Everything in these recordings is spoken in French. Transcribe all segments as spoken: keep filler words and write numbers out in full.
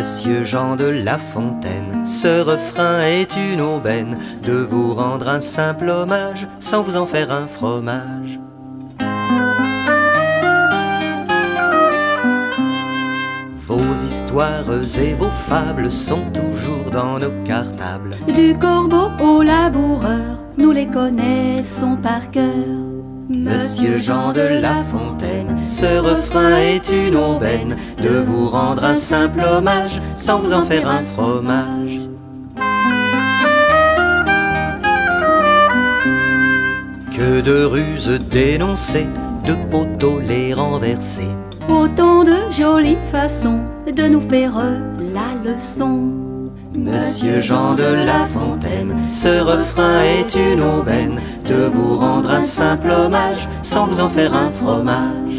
Monsieur Jean de La Fontaine, ce refrain est une aubaine de vous rendre un simple hommage sans vous en faire un fromage. Vos histoires et vos fables sont toujours dans nos cartables. Du corbeau au laboureur, nous les connaissons par cœur. Monsieur Jean de La Fontaine, ce refrain est une aubaine de vous rendre un simple hommage sans vous en faire un fromage. Que de ruses dénoncées, de poteaux les renversés. Autant de jolies façons de nous faire la leçon. Monsieur Jean de La Fontaine, ce refrain est une aubaine de vous rendre un simple hommage sans vous en faire un fromage.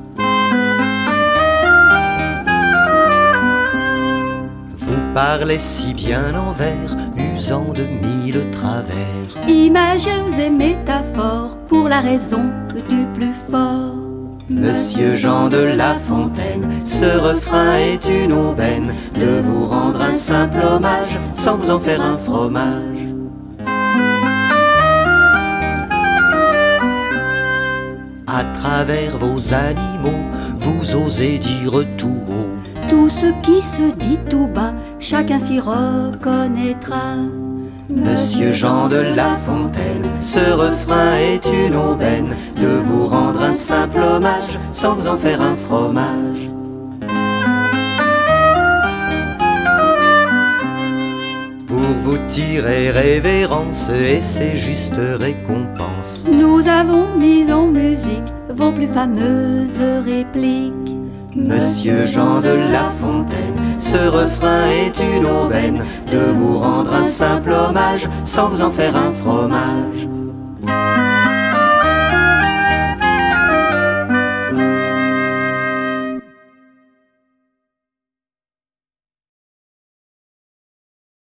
Vous parlez si bien en vers, usant de mille travers. Imageux et métaphores pour la raison du plus fort. Monsieur Jean de La Fontaine, ce refrain est une aubaine de vous rendre un simple hommage sans vous en faire un fromage. À travers vos animaux, vous osez dire tout haut tout ce qui se dit tout bas, chacun s'y reconnaîtra. Monsieur Jean de La Fontaine, ce refrain est une aubaine de vous rendre un simple hommage sans vous en faire un fromage. Pour vous tirer révérence et ses justes récompenses, nous avons mis en musique vos plus fameuses répliques. Monsieur Jean de La Fontaine, ce refrain est une aubaine de vous rendre un simple hommage sans vous en faire un fromage.